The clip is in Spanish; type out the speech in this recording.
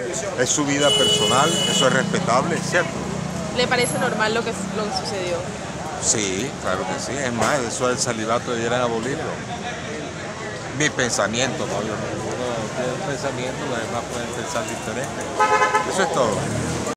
es su vida personal, eso es respetable, ¿cierto? ¿Le parece normal lo que sucedió? Sí, claro que sí. Es más, eso del celibato debieran abolirlo. Mi pensamiento, ¿no? Yo no tiene un pensamiento, los demás pueden pensar diferente. Eso es todo.